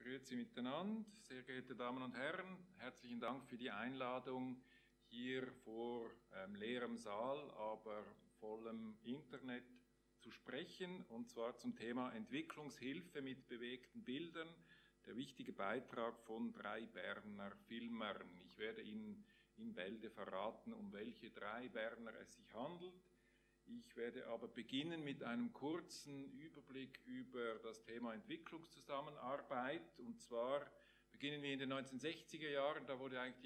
Grüezi miteinander, sehr geehrte Damen und Herren, herzlichen Dank für die Einladung, hier vor leerem Saal, aber vollem Internet zu sprechen, und zwar zum Thema Entwicklungshilfe mit bewegten Bildern, der wichtige Beitrag von 3 Berner Filmern. Ich werde Ihnen in Bälde verraten, um welche 3 Berner es sich handelt. Ich werde aber beginnen mit einem kurzen Überblick über das Thema Entwicklungszusammenarbeit. Und zwar beginnen wir in den 1960er Jahren, da wurde eigentlich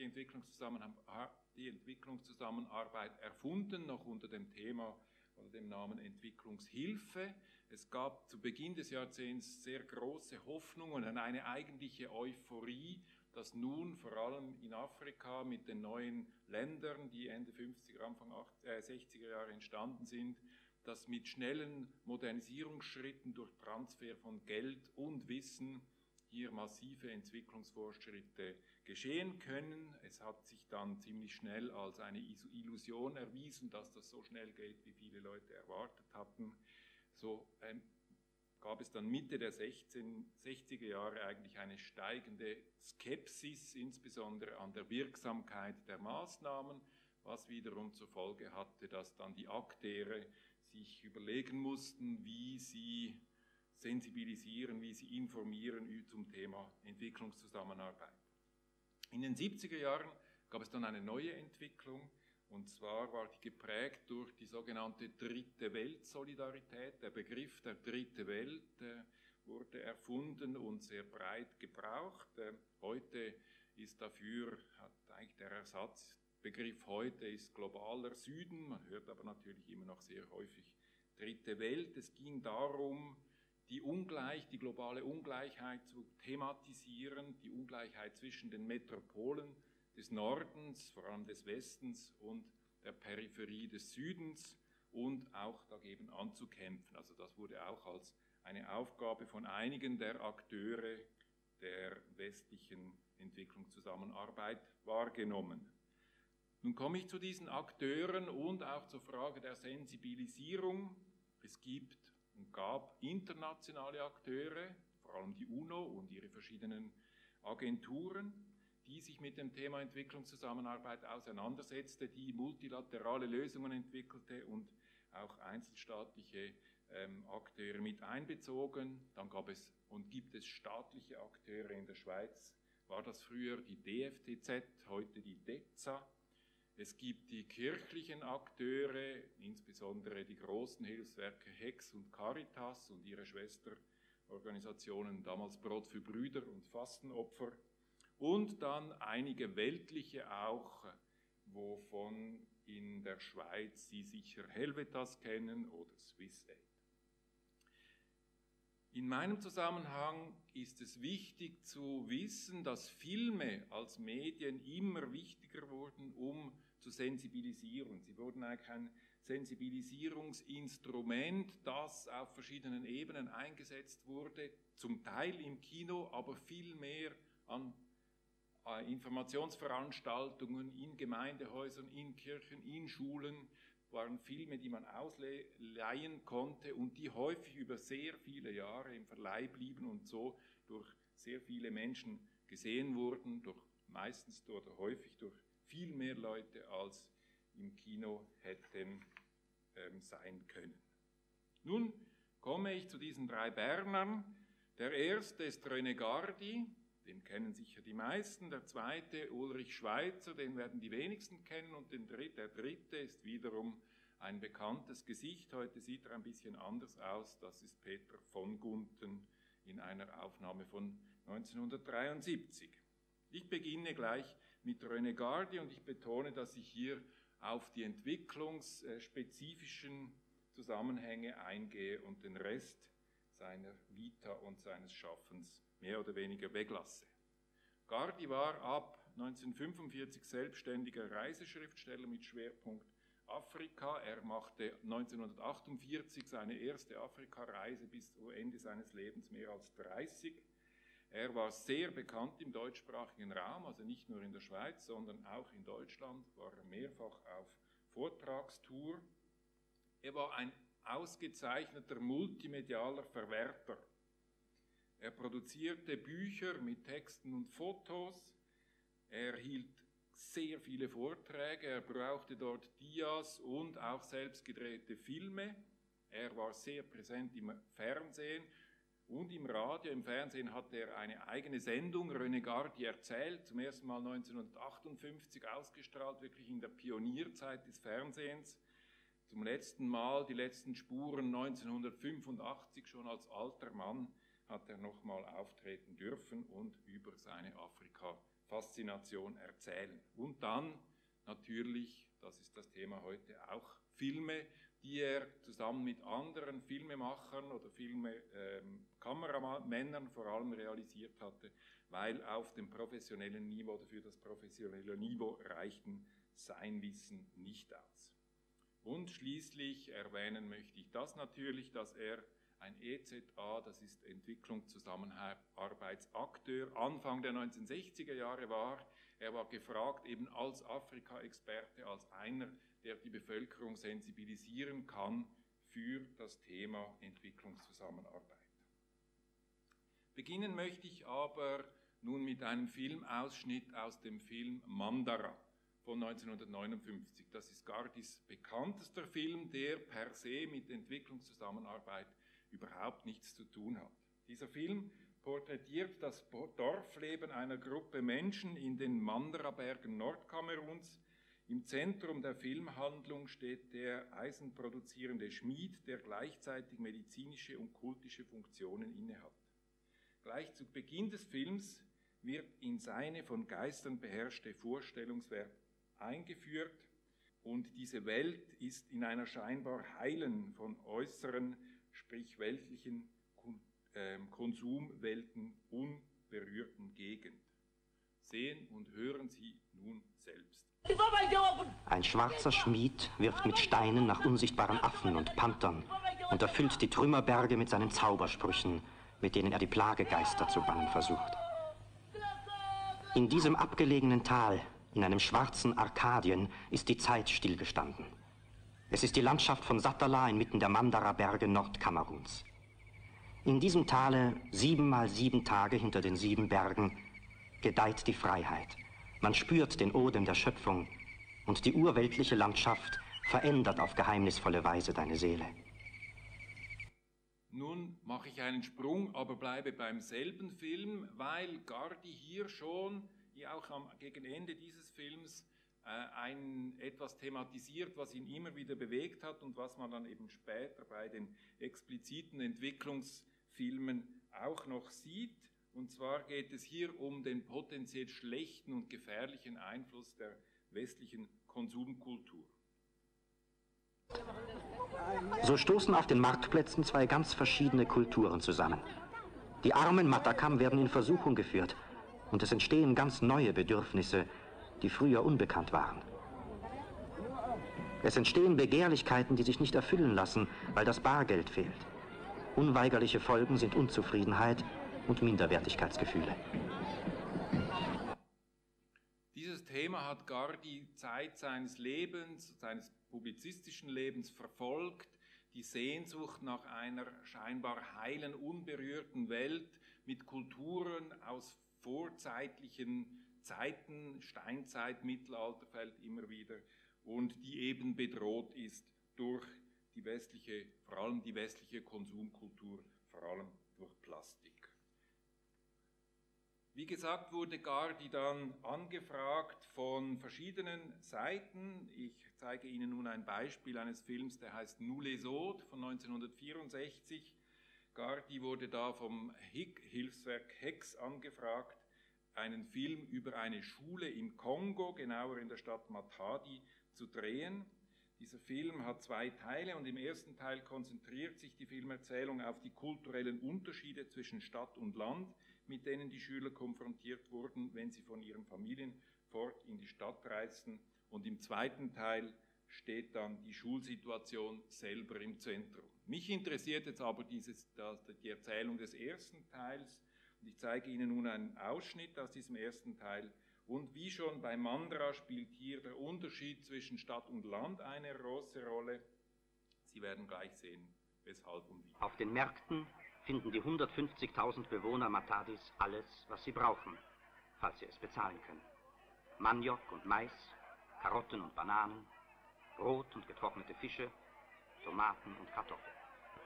die Entwicklungszusammenarbeit erfunden, noch unter dem Thema oder dem Namen Entwicklungshilfe. Es gab zu Beginn des Jahrzehnts sehr große Hoffnungen und eine eigentliche Euphorie, dass nun vor allem in Afrika mit den neuen Ländern, die Ende 50er, Anfang 60er Jahre entstanden sind, dass mit schnellen Modernisierungsschritten durch Transfer von Geld und Wissen hier massive Entwicklungsfortschritte geschehen können. Es hat sich dann ziemlich schnell als eine Illusion erwiesen, dass das so schnell geht, wie viele Leute erwartet hatten. So gab es dann Mitte der 60er Jahre eigentlich eine steigende Skepsis, insbesondere an der Wirksamkeit der Maßnahmen, was wiederum zur Folge hatte, dass dann die Akteure sich überlegen mussten, wie sie sensibilisieren, wie sie informieren zum Thema Entwicklungszusammenarbeit. In den 70er Jahren gab es dann eine neue Entwicklung, und zwar war die geprägt durch die sogenannte Dritte Welt-Solidarität. Der Begriff der Dritte Welt wurde erfunden und sehr breit gebraucht. Heute ist dafür, hat eigentlich der Ersatzbegriff heute ist globaler Süden, man hört aber natürlich immer noch sehr häufig Dritte Welt. Es ging darum, die globale Ungleichheit zu thematisieren, die Ungleichheit zwischen den Metropolen des Nordens, vor allem des Westens, und der Peripherie des Südens und auch dagegen anzukämpfen. Also das wurde auch als eine Aufgabe von einigen der Akteure der westlichen Entwicklungszusammenarbeit wahrgenommen. Nun komme ich zu diesen Akteuren und auch zur Frage der Sensibilisierung. Es gibt und gab internationale Akteure, vor allem die UNO und ihre verschiedenen Agenturen, die sich mit dem Thema Entwicklungszusammenarbeit auseinandersetzte, die multilaterale Lösungen entwickelte und auch einzelstaatliche Akteure mit einbezogen. Dann gab es und gibt es staatliche Akteure. In der Schweiz war das früher die DFTZ, heute die DEZA. Es gibt die kirchlichen Akteure, insbesondere die großen Hilfswerke HEX und Caritas und ihre Schwesterorganisationen, damals Brot für Brüder und Fastenopfer. Und dann einige weltliche auch, wovon in der Schweiz Sie sicher Helvetas kennen oder SwissAid. In meinem Zusammenhang ist es wichtig zu wissen, dass Filme als Medien immer wichtiger wurden, um zu sensibilisieren. Sie wurden eigentlich ein Sensibilisierungsinstrument, das auf verschiedenen Ebenen eingesetzt wurde, zum Teil im Kino, aber viel mehr an Informationsveranstaltungen in Gemeindehäusern, in Kirchen, in Schulen, waren Filme, die man ausleihen konnte und die häufig über sehr viele Jahre im Verleih blieben und so durch sehr viele Menschen gesehen wurden, häufig durch viel mehr Leute, als im Kino hätten sein können. Nun komme ich zu diesen 3 Bernern. Der erste ist René Gardi, den kennen sicher die meisten. Der zweite Ulrich Schweitzer, den werden die wenigsten kennen. Und der dritte ist wiederum ein bekanntes Gesicht. Heute sieht er ein bisschen anders aus. Das ist Peter von Gunten in einer Aufnahme von 1973. Ich beginne gleich mit René Gardi und ich betone, dass ich hier auf die entwicklungsspezifischen Zusammenhänge eingehe und den Rest seiner Vita und seines Schaffens mehr oder weniger weglasse. Gardi war ab 1945 selbstständiger Reiseschriftsteller mit Schwerpunkt Afrika. Er machte 1948 seine erste Afrikareise, bis zum Ende seines Lebens mehr als 30. Er war sehr bekannt im deutschsprachigen Raum, also nicht nur in der Schweiz, sondern auch in Deutschland war er mehrfach auf Vortragstour. Er war ein ausgezeichneter multimedialer Verwerter. Er produzierte Bücher mit Texten und Fotos. Er hielt sehr viele Vorträge. Er brauchte dort Dias und auch selbst gedrehte Filme. Er war sehr präsent im Fernsehen und im Radio. Im Fernsehen hatte er eine eigene Sendung, René Gardi erzählt, zum ersten Mal 1958 ausgestrahlt, wirklich in der Pionierzeit des Fernsehens. Zum letzten Mal, die letzten Spuren 1985, schon als alter Mann, hat er nochmal auftreten dürfen und über seine Afrika-Faszination erzählen. Und dann natürlich, das ist das Thema heute, auch Filme, die er zusammen mit anderen Filmemachern oder Kameramännern vor allem realisiert hatte, weil auf dem professionellen Niveau oder für das professionelle Niveau reichten sein Wissen nicht aus. Und schließlich erwähnen möchte ich das natürlich, dass er ein EZA, das ist Entwicklungszusammenarbeitsakteur, Anfang der 1960er Jahre war. Er war gefragt eben als Afrika-Experte, als einer, der die Bevölkerung sensibilisieren kann für das Thema Entwicklungszusammenarbeit. Beginnen möchte ich aber nun mit einem Filmausschnitt aus dem Film Mandara von 1959. Das ist Gardis bekanntester Film, der per se mit Entwicklungszusammenarbeit überhaupt nichts zu tun hat. Dieser Film porträtiert das Dorfleben einer Gruppe Menschen in den Mandara-Bergen Nordkameruns. Im Zentrum der Filmhandlung steht der eisenproduzierende Schmied, der gleichzeitig medizinische und kultische Funktionen innehat. Gleich zu Beginn des Films wird in seine von Geistern beherrschte Vorstellungswelt eingeführt und diese Welt ist in einer scheinbar heilen, von äußeren, sprich weltlichen Konsumwelten unberührten Gegend. Sehen und hören Sie nun selbst. Ein schwarzer Schmied wirft mit Steinen nach unsichtbaren Affen und Panthern und erfüllt die Trümmerberge mit seinen Zaubersprüchen, mit denen er die Plagegeister zu bannen versucht. In diesem abgelegenen Tal, in einem schwarzen Arkadien, ist die Zeit stillgestanden. Es ist die Landschaft von Satala inmitten der Mandara-Berge Nordkameruns. In diesem Tale, 7 mal 7 Tage hinter den 7 Bergen, gedeiht die Freiheit. Man spürt den Odem der Schöpfung und die urweltliche Landschaft verändert auf geheimnisvolle Weise deine Seele. Nun mache ich einen Sprung, aber bleibe beim selben Film, weil Gardi hier schon, auch gegen Ende dieses Films, etwas thematisiert, was ihn immer wieder bewegt hat und was man dann eben später bei den expliziten Entwicklungsfilmen auch noch sieht. Und zwar geht es hier um den potenziell schlechten und gefährlichen Einfluss der westlichen Konsumkultur. So stoßen auf den Marktplätzen 2 ganz verschiedene Kulturen zusammen. Die armen Matakam werden in Versuchung geführt und es entstehen ganz neue Bedürfnisse, die früher unbekannt waren. Es entstehen Begehrlichkeiten, die sich nicht erfüllen lassen, weil das Bargeld fehlt. Unweigerliche Folgen sind Unzufriedenheit und Minderwertigkeitsgefühle. Dieses Thema hat Gardi Zeit seines Lebens, seines publizistischen Lebens verfolgt, die Sehnsucht nach einer scheinbar heilen, unberührten Welt mit Kulturen aus vorzeitlichen Zeiten, Steinzeit, Mittelalter fällt immer wieder, und die eben bedroht ist durch die westliche, vor allem die westliche Konsumkultur, vor allem durch Plastik. Wie gesagt, wurde Gardi dann angefragt von verschiedenen Seiten. Ich zeige Ihnen nun ein Beispiel eines Films, der heißt Nous les Autres von 1964. Gardi wurde da vom Hilfswerk HEX angefragt, einen Film über eine Schule im Kongo, genauer in der Stadt Matadi, zu drehen. Dieser Film hat 2 Teile und im ersten Teil konzentriert sich die Filmerzählung auf die kulturellen Unterschiede zwischen Stadt und Land, mit denen die Schüler konfrontiert wurden, wenn sie von ihren Familien fort in die Stadt reisten. Und im zweiten Teil steht dann die Schulsituation selber im Zentrum. Mich interessiert jetzt aber die Erzählung des ersten Teils und ich zeige Ihnen nun einen Ausschnitt aus diesem ersten Teil. Und wie schon bei Mandara spielt hier der Unterschied zwischen Stadt und Land eine große Rolle. Sie werden gleich sehen, weshalb und wie. Auf den Märkten finden die 150.000 Bewohner Matadis alles, was sie brauchen, falls sie es bezahlen können. Maniok und Mais, Karotten und Bananen, Brot und getrocknete Fische, Tomaten und Kartoffeln.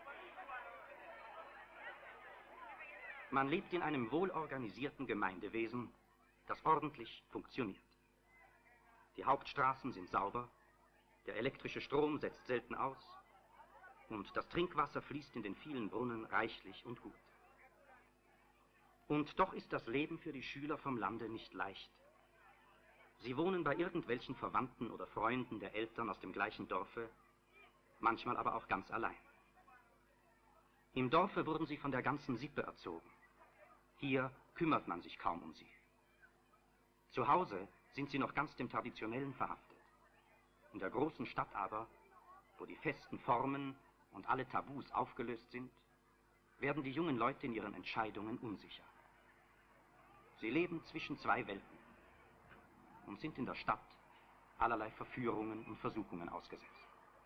Man lebt in einem wohlorganisierten Gemeindewesen, das ordentlich funktioniert. Die Hauptstraßen sind sauber, der elektrische Strom setzt selten aus und das Trinkwasser fließt in den vielen Brunnen reichlich und gut. Und doch ist das Leben für die Schüler vom Lande nicht leicht. Sie wohnen bei irgendwelchen Verwandten oder Freunden der Eltern aus dem gleichen Dorfe, manchmal aber auch ganz allein. Im Dorfe wurden sie von der ganzen Sippe erzogen. Hier kümmert man sich kaum um sie. Zu Hause sind sie noch ganz dem Traditionellen verhaftet. In der großen Stadt aber, wo die festen Formen und alle Tabus aufgelöst sind, werden die jungen Leute in ihren Entscheidungen unsicher. Sie leben zwischen zwei Welten und sind in der Stadt allerlei Verführungen und Versuchungen ausgesetzt.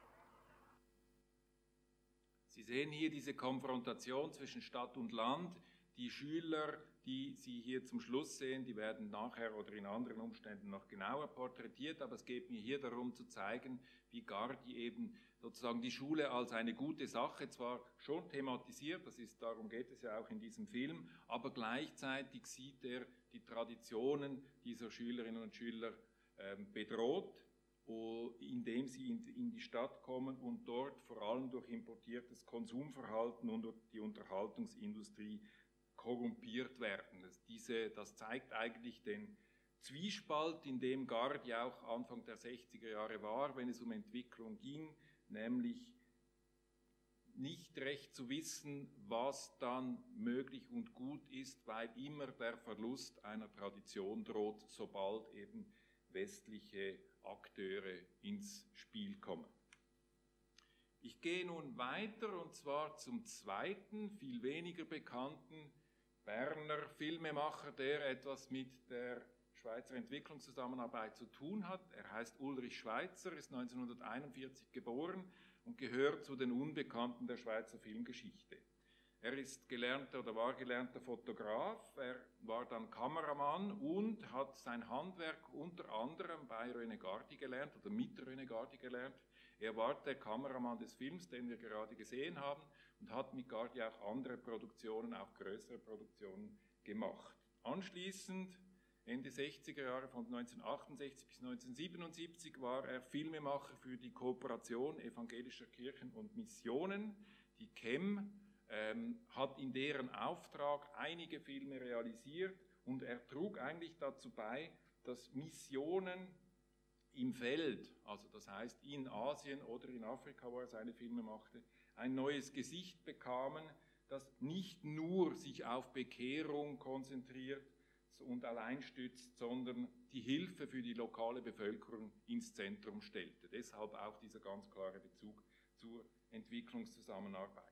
Sie sehen hier diese Konfrontation zwischen Stadt und Land. Die Schüler, die Sie hier zum Schluss sehen, die werden nachher oder in anderen Umständen noch genauer porträtiert, aber es geht mir hier darum zu zeigen, wie Gardi eben sozusagen die Schule als eine gute Sache zwar schon thematisiert, darum geht es ja auch in diesem Film, aber gleichzeitig sieht er die Traditionen dieser Schülerinnen und Schüler bedroht, indem sie in die Stadt kommen und dort vor allem durch importiertes Konsumverhalten und durch die Unterhaltungsindustrie korrumpiert werden. Das zeigt eigentlich den Zwiespalt, in dem Gardi auch Anfang der 60er Jahre war, wenn es um Entwicklung ging, nämlich nicht recht zu wissen, was dann möglich und gut ist, weil immer der Verlust einer Tradition droht, sobald eben westliche Akteure ins Spiel kommen. Ich gehe nun weiter und zwar zum zweiten, viel weniger bekannten Berner Filmemacher, der etwas mit der Schweizer Entwicklungszusammenarbeit zu tun hat. Er heißt Ulrich Schweitzer, ist 1941 geboren und gehört zu den Unbekannten der Schweizer Filmgeschichte. Er war gelernter Fotograf, er war dann Kameramann und hat sein Handwerk unter anderem bei René Gardi gelernt oder mit René Gardi gelernt. Er war der Kameramann des Films, den wir gerade gesehen haben, und hat mit Gardi auch andere Produktionen, auch größere Produktionen gemacht. Anschließend, Ende 60er Jahre, von 1968 bis 1977, war er Filmemacher für die Kooperation evangelischer Kirchen und Missionen, die KEM, hat in deren Auftrag einige Filme realisiert und er trug eigentlich dazu bei, dass Missionen im Feld, also das heißt in Asien oder in Afrika, wo er seine Filme machte, ein neues Gesicht bekamen, das nicht nur sich auf Bekehrung konzentriert und allein stützt, sondern die Hilfe für die lokale Bevölkerung ins Zentrum stellte. Deshalb auch dieser ganz klare Bezug zur Entwicklungszusammenarbeit.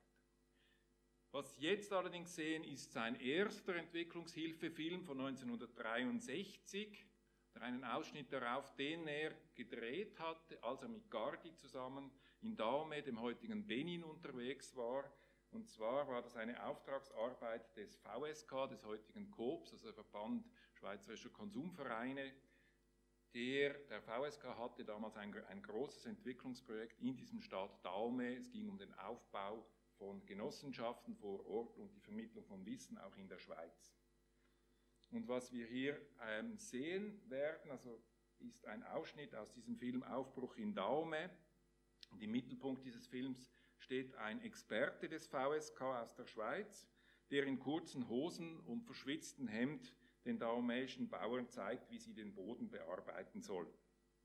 Was Sie jetzt allerdings sehen, ist sein erster Entwicklungshilfefilm von 1963, einen Ausschnitt darauf, den er gedreht hatte, als er mit Gardi zusammen in Dahomey, dem heutigen Benin, unterwegs war. Und zwar war das eine Auftragsarbeit des VSK, des heutigen Coops, also der Verband Schweizerischer Konsumvereine. Der VSK hatte damals ein großes Entwicklungsprojekt in diesem Staat Dahomey. Es ging um den Aufbau von Genossenschaften vor Ort und die Vermittlung von Wissen auch in der Schweiz. Und was wir hier sehen werden, also ist ein Ausschnitt aus diesem Film Aufbruch in Dahomey. Und im Mittelpunkt dieses Films steht ein Experte des VSK aus der Schweiz, der in kurzen Hosen und verschwitztem Hemd den dahomeyschen Bauern zeigt, wie sie den Boden bearbeiten sollen.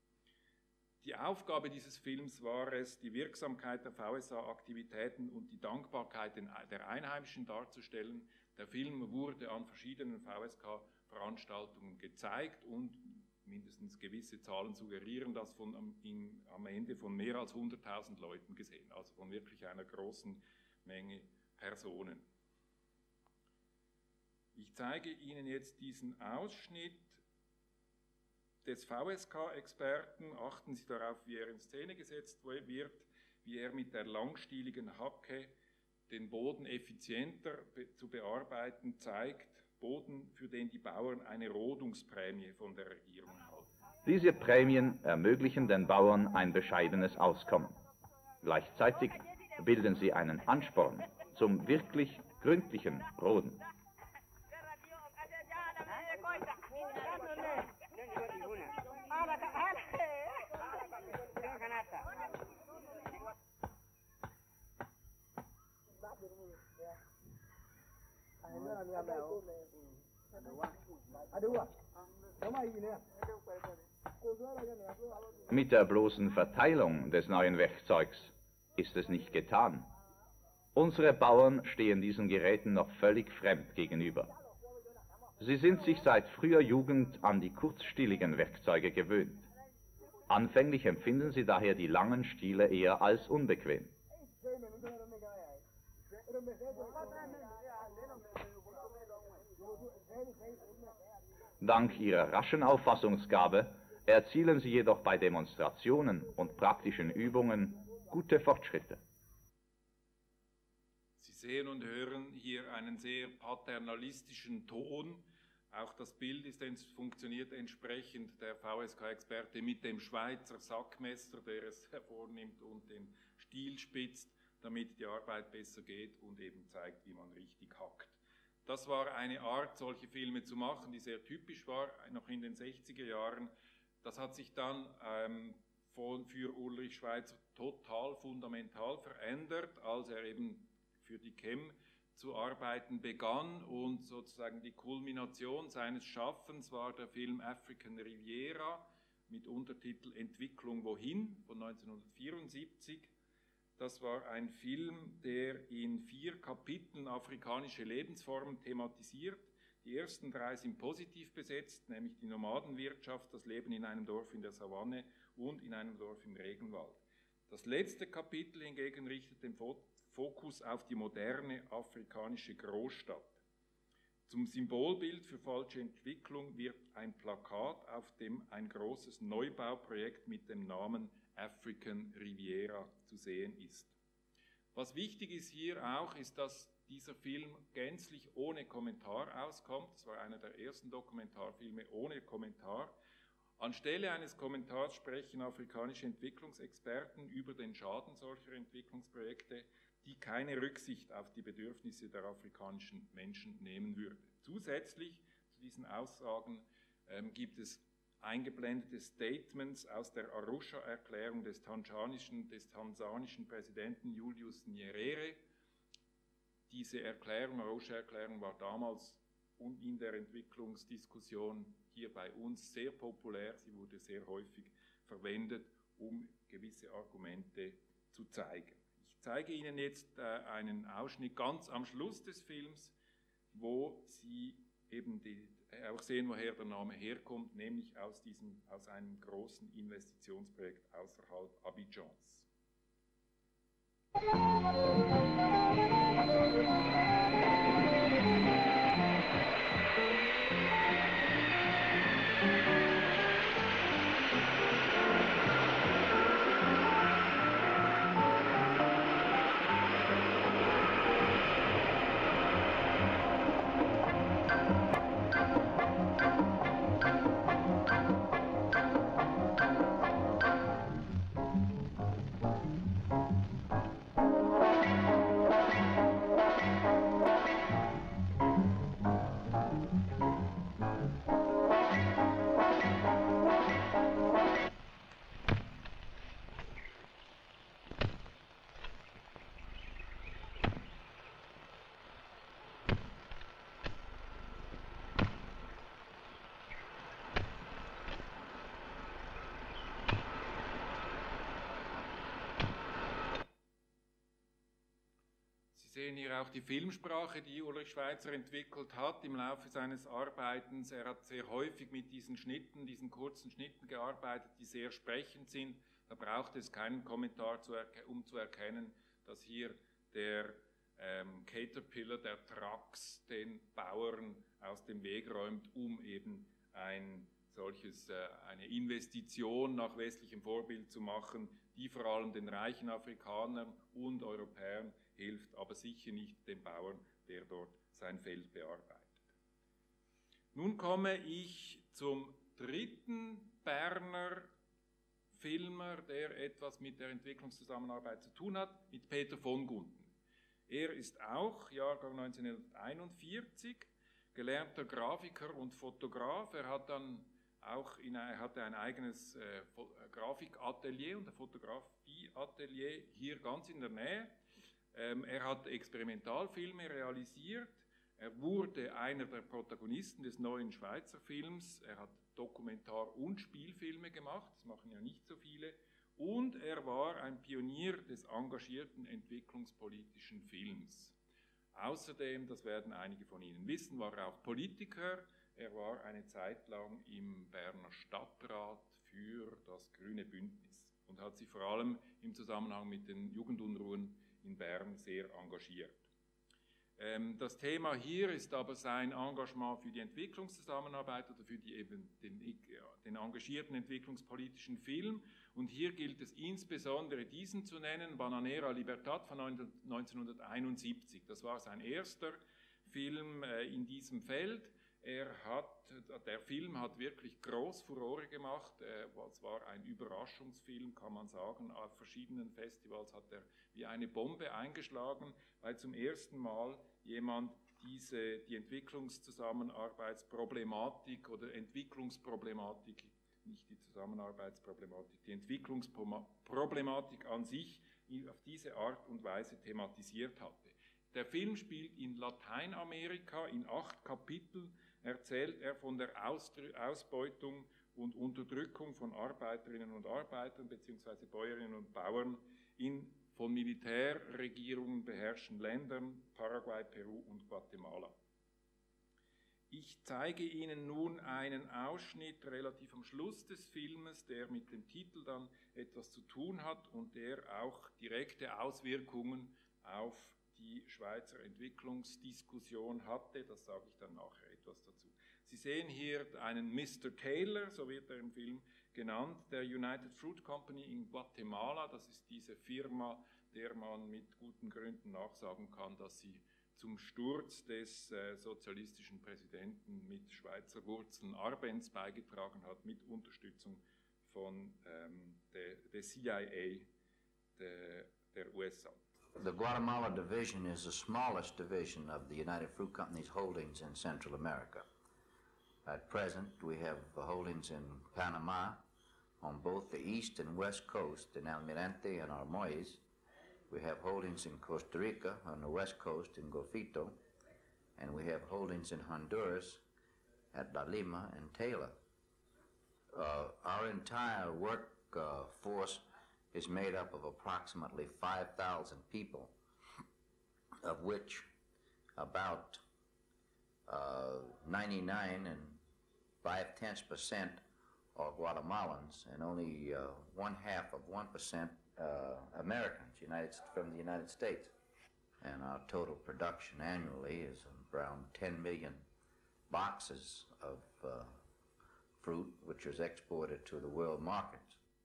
Die Aufgabe dieses Films war es, die Wirksamkeit der VSA-Aktivitäten und die Dankbarkeit der Einheimischen darzustellen. Der Film wurde an verschiedenen VSK-Veranstaltungen gezeigt und mindestens gewisse Zahlen suggerieren das am Ende von mehr als 100.000 Leuten gesehen, also von wirklich einer großen Menge Personen. Ich zeige Ihnen jetzt diesen Ausschnitt des VSK-Experten. Achten Sie darauf, wie er in Szene gesetzt wird, wie er mit der langstieligen Hacke den Boden effizienter zu bearbeiten, zeigt, Boden, für den die Bauern eine Rodungsprämie von der Regierung erhalten. Diese Prämien ermöglichen den Bauern ein bescheidenes Auskommen. Gleichzeitig bilden sie einen Ansporn zum wirklich gründlichen Roden. Mit der bloßen Verteilung des neuen Werkzeugs ist es nicht getan. Unsere Bauern stehen diesen Geräten noch völlig fremd gegenüber. Sie sind sich seit früher Jugend an die kurzstieligen Werkzeuge gewöhnt. Anfänglich empfinden sie daher die langen Stiele eher als unbequem. Dank ihrer raschen Auffassungsgabe erzielen sie jedoch bei Demonstrationen und praktischen Übungen gute Fortschritte. Sie sehen und hören hier einen sehr paternalistischen Ton. Auch das Bild funktioniert entsprechend der VSK-Experte mit dem Schweizer Sackmesser, der es hervornimmt und den Stiel spitzt, damit die Arbeit besser geht und eben zeigt, wie man richtig hackt. Das war eine Art, solche Filme zu machen, die sehr typisch war, noch in den 60er Jahren. Das hat sich dann für Ulrich Schweitzer total fundamental verändert, als er eben für die Chem zu arbeiten begann, und sozusagen die Kulmination seines Schaffens war der Film African Riviera mit Untertitel Entwicklung wohin von 1974. Das war ein Film, der in 4 Kapiteln afrikanische Lebensformen thematisiert. Die ersten 3 sind positiv besetzt, nämlich die Nomadenwirtschaft, das Leben in einem Dorf in der Savanne und in einem Dorf im Regenwald. Das letzte Kapitel hingegen richtet den Fokus auf die moderne afrikanische Großstadt. Zum Symbolbild für falsche Entwicklung wird ein Plakat, auf dem ein großes Neubauprojekt mit dem Namen African Riviera zu sehen ist. Was wichtig ist hier auch, ist, dass dieser Film gänzlich ohne Kommentar auskommt. Das war einer der ersten Dokumentarfilme ohne Kommentar. Anstelle eines Kommentars sprechen afrikanische Entwicklungsexperten über den Schaden solcher Entwicklungsprojekte, die keine Rücksicht auf die Bedürfnisse der afrikanischen Menschen nehmen würde. Zusätzlich zu diesen Aussagen gibt es eingeblendete Statements aus der Arusha-Erklärung des tansanischen Präsidenten Julius Nyerere. Diese Arusha-Erklärung war damals in der Entwicklungsdiskussion hier bei uns sehr populär. Sie wurde sehr häufig verwendet, um gewisse Argumente zu zeigen. Ich zeige Ihnen jetzt einen Ausschnitt ganz am Schluss des Films, wo Sie eben auch sehen, woher der Name herkommt, nämlich aus einem großen Investitionsprojekt außerhalb Abidjans. Sie sehen hier auch die Filmsprache, die Ulrich Schweitzer entwickelt hat im Laufe seines Arbeitens. Er hat sehr häufig mit diesen kurzen Schnitten gearbeitet, die sehr sprechend sind. Da braucht es keinen Kommentar, um zu erkennen, dass hier der Caterpillar, der Trax, den Bauern aus dem Weg räumt, um eben eine Investition nach westlichem Vorbild zu machen, die vor allem den reichen Afrikanern und Europäern hilft aber sicher nicht dem Bauern, der dort sein Feld bearbeitet. Nun komme ich zum dritten Berner Filmer, der etwas mit der Entwicklungszusammenarbeit zu tun hat, mit Peter von Gunten. Er ist auch Jahrgang 1941, gelernter Grafiker und Fotograf. Er hat dann auch hatte ein eigenes Grafikatelier und ein Fotografieatelier hier ganz in der Nähe. Er hat Experimentalfilme realisiert. Er wurde einer der Protagonisten des neuen Schweizer Films. Er hat Dokumentar- und Spielfilme gemacht, das machen ja nicht so viele. Und er war ein Pionier des engagierten entwicklungspolitischen Films. Außerdem, das werden einige von Ihnen wissen, war er auch Politiker. Er war eine Zeit lang im Berner Stadtrat für das Grüne Bündnis und hat sich vor allem im Zusammenhang mit den Jugendunruhen in Bern sehr engagiert. Das Thema hier ist aber sein Engagement für die Entwicklungszusammenarbeit oder für den engagierten entwicklungspolitischen Film. Und hier gilt es insbesondere diesen zu nennen, Bananera Libertad von 1971. Das war sein erster Film in diesem Feld. Der Film hat wirklich groß Furore gemacht. Es war ein Überraschungsfilm, kann man sagen. Auf verschiedenen Festivals hat er wie eine Bombe eingeschlagen, weil zum ersten Mal jemand die Entwicklungszusammenarbeitsproblematik oder Entwicklungsproblematik, nicht die Zusammenarbeitsproblematik, die Entwicklungsproblematik an sich auf diese Art und Weise thematisiert hatte. Der Film spielt in Lateinamerika in 8 Kapiteln. Erzählt er von der Ausbeutung und Unterdrückung von Arbeiterinnen und Arbeitern bzw. Bäuerinnen und Bauern in von Militärregierungen beherrschten Ländern, Paraguay, Peru und Guatemala. Ich zeige Ihnen nun einen Ausschnitt relativ am Schluss des Filmes, der mit dem Titel dann etwas zu tun hat und der auch direkte Auswirkungen auf die Schweizer Entwicklungsdiskussion hatte. Das sage ich dann nachher etwas dazu. Sie sehen hier einen Mr. Taylor, so wird er im Film genannt, der United Fruit Company in Guatemala. Das ist diese Firma, der man mit guten Gründen nachsagen kann, dass sie zum Sturz des sozialistischen Präsidenten mit Schweizer Wurzeln Arbenz beigetragen hat, mit Unterstützung von der CIA der USA. The Guatemala division is the smallest division of the United Fruit Company's holdings in Central America. At present, we have holdings in Panama on both the east and west coast in Almirante and Armoiz. We have holdings in Costa Rica on the west coast in Golfito, and we have holdings in Honduras at La Lima and Taylor. Our entire workforce is made up of approximately 5,000 people, of which about 99 and 0.5% are Guatemalans, and only 0.5% Americans from the United States. And our total production annually is around 10 million boxes of fruit, which is exported to the world markets.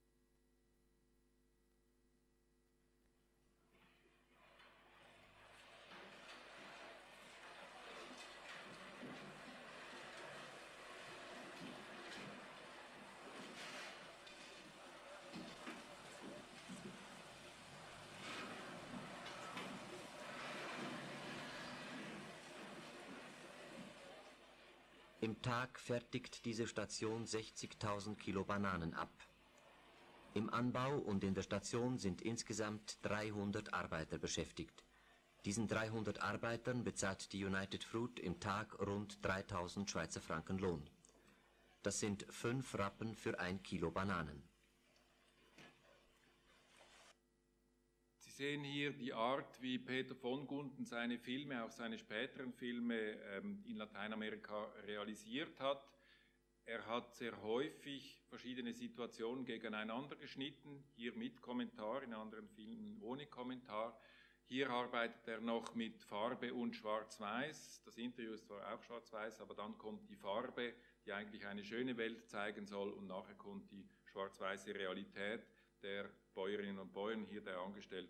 Im Tag fertigt diese Station 60.000 Kilo Bananen ab. Im Anbau und in der Station sind insgesamt 300 Arbeiter beschäftigt. Diesen 300 Arbeitern bezahlt die United Fruit im Tag rund 3.000 Schweizer Franken Lohn. Das sind 5 Rappen für 1 Kilo Bananen. Sie sehen hier die Art, wie Peter von Gunten seine Filme, auch seine späteren Filme in Lateinamerika realisiert hat. Er hat sehr häufig verschiedene Situationen gegeneinander geschnitten, hier mit Kommentar, in anderen Filmen ohne Kommentar. Hier arbeitet er noch mit Farbe und Schwarz-Weiß. Das Interview ist zwar auch Schwarz-Weiß, aber dann kommt die Farbe, die eigentlich eine schöne Welt zeigen soll, und nachher kommt die schwarz-weiße Realität der Bäuerinnen und Bauern, hier der Angestellten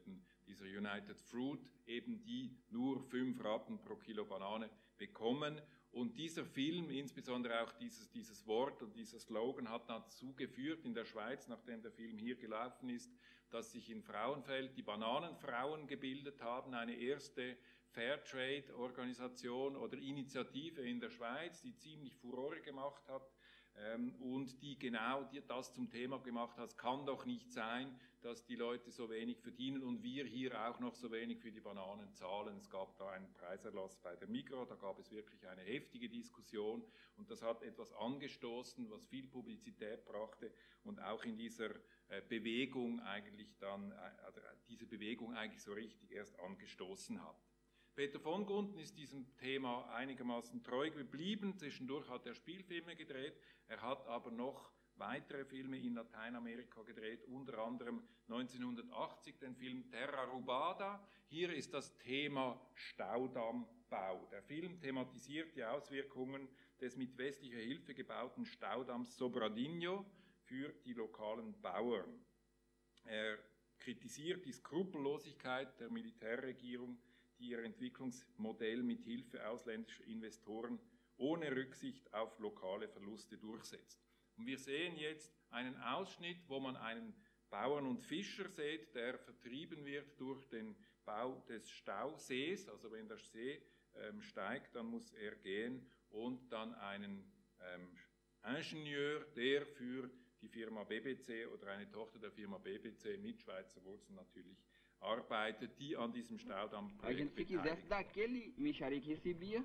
dieser United Fruit, eben die nur 5 Rappen pro Kilo Banane bekommen. Und dieser Film, insbesondere auch dieses Wort und dieser Slogan, hat dazu geführt in der Schweiz, nachdem der Film hier gelaufen ist, dass sich in Frauenfeld die Bananenfrauen gebildet haben, eine erste Fairtrade-Organisation oder Initiative in der Schweiz, die ziemlich Furore gemacht hat und die genau das zum Thema gemacht hat. Es kann doch nicht sein, dass die Leute so wenig verdienen und wir hier auch noch so wenig für die Bananen zahlen. Es gab da einen Preiserlass bei der Migros, da gab es wirklich eine heftige Diskussion und das hat etwas angestoßen, was viel Publizität brachte und auch in dieser Bewegung eigentlich diese Bewegung eigentlich so richtig erst angestoßen hat. Peter von Gunten ist diesem Thema einigermaßen treu geblieben. Zwischendurch hat er Spielfilme gedreht. Er hat aber noch weitere Filme in Lateinamerika gedreht, unter anderem 1980 den Film Terra Rubada. Hier ist das Thema Staudammbau. Der Film thematisiert die Auswirkungen des mit westlicher Hilfe gebauten Staudamms Sobradinho für die lokalen Bauern. Er kritisiert die Skrupellosigkeit der Militärregierung, die ihr Entwicklungsmodell mit Hilfe ausländischer Investoren ohne Rücksicht auf lokale Verluste durchsetzt. Und wir sehen jetzt einen Ausschnitt, wo man einen Bauern und Fischer sieht, der vertrieben wird durch den Bau des Stausees. Also wenn der See steigt, dann muss er gehen und dann einen Ingenieur, der für die Firma BBC oder eine Tochter der Firma BBC mit Schweizer Wurzeln natürlich arbeitet, die an diesem Staudammprojekt se quisesse daquele mixaria que recebia,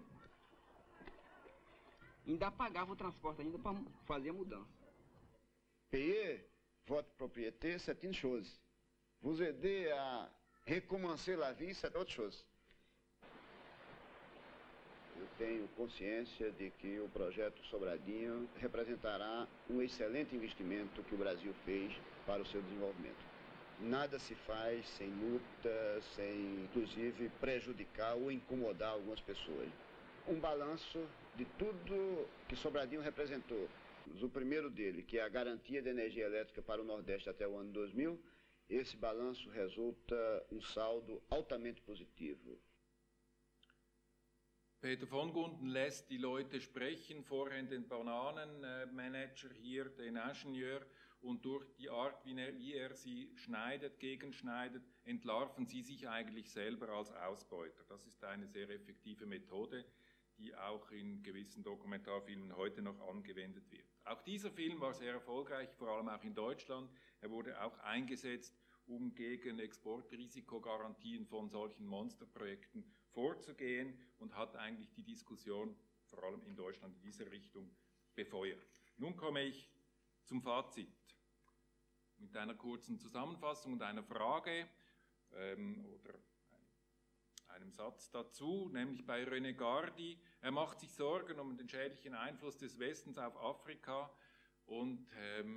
ainda pagava o transporte ainda para fazer a mudança. Payer votre propriété, c'est une chose. Vous aider à recommencer la vie, c'est autre chose. Eu tenho consciência de que o projeto Sobradinho representará um excelente investimento que o Brasil fez para o seu desenvolvimento. Nada se faz sem luta, sem, inclusive, prejudicar ou incomodar algumas pessoas. Um balanço de tudo que Sobradinho representou. O primeiro dele, que é a garantia de energia elétrica para o Nordeste até o ano 2000, esse balanço resulta um saldo altamente positivo. Peter von Gunten lässt die Leute sprechen, vorhin den Bananenmanager hier, den Ingenieur, und durch die Art, wie er sie schneidet, gegenschneidet, entlarven sie sich eigentlich selber als Ausbeuter. Das ist eine sehr effektive Methode, die auch in gewissen Dokumentarfilmen heute noch angewendet wird. Auch dieser Film war sehr erfolgreich, vor allem auch in Deutschland. Er wurde auch eingesetzt, um gegen Exportrisikogarantien von solchen Monsterprojekten vorzugehen und hat eigentlich die Diskussion, vor allem in Deutschland, in dieser Richtung befeuert. Nun komme ich zum Fazit mit einer kurzen Zusammenfassung und einer Frage oder einem Satz dazu, nämlich bei René Gardi. Er macht sich Sorgen um den schädlichen Einfluss des Westens auf Afrika und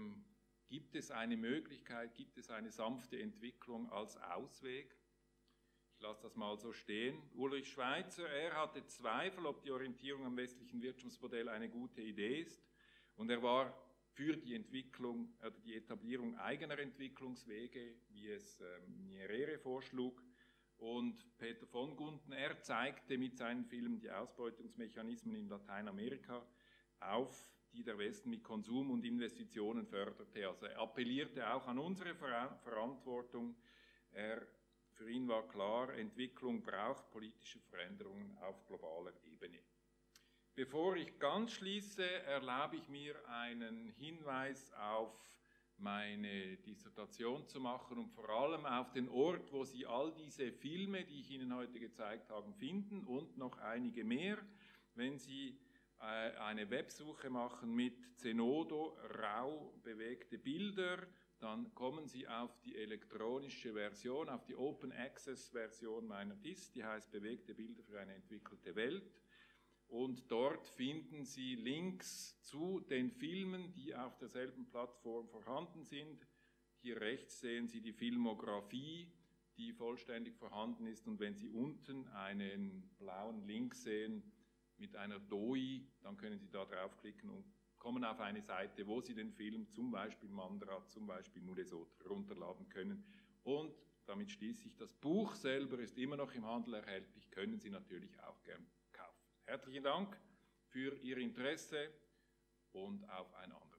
gibt es eine Möglichkeit, gibt es eine sanfte Entwicklung als Ausweg? Ich lasse das mal so stehen. Ulrich Schweitzer, er hatte Zweifel, ob die Orientierung am westlichen Wirtschaftsmodell eine gute Idee ist und er war für die Entwicklung oder die Etablierung eigener Entwicklungswege, wie es Nyerere vorschlug. Und Peter von Gunten, er zeigte mit seinen Filmen die Ausbeutungsmechanismen in Lateinamerika auf, die der Westen mit Konsum und Investitionen förderte. Also er appellierte auch an unsere Verantwortung. Für ihn war klar, Entwicklung braucht politische Veränderungen auf globaler Ebene. Bevor ich ganz schließe, erlaube ich mir einen Hinweis auf meine Dissertation zu machen und vor allem auf den Ort, wo Sie all diese Filme, die ich Ihnen heute gezeigt habe, finden und noch einige mehr. Wenn Sie eine Websuche machen mit Zenodo, rau bewegte Bilder, dann kommen Sie auf die elektronische Version, auf die Open Access Version meiner DIS, die heißt Bewegte Bilder für eine entwickelte Welt. Und dort finden Sie Links zu den Filmen, die auf derselben Plattform vorhanden sind. Hier rechts sehen Sie die Filmografie, die vollständig vorhanden ist. Und wenn Sie unten einen blauen Link sehen mit einer DOI, dann können Sie da draufklicken und kommen auf eine Seite, wo Sie den Film, zum Beispiel Mandra, zum Beispiel Nulesotra, runterladen können. Und damit schließe ich, das Buch selber ist immer noch im Handel erhältlich, können Sie natürlich auch gern kaufen. Herzlichen Dank für Ihr Interesse und auf ein anderes.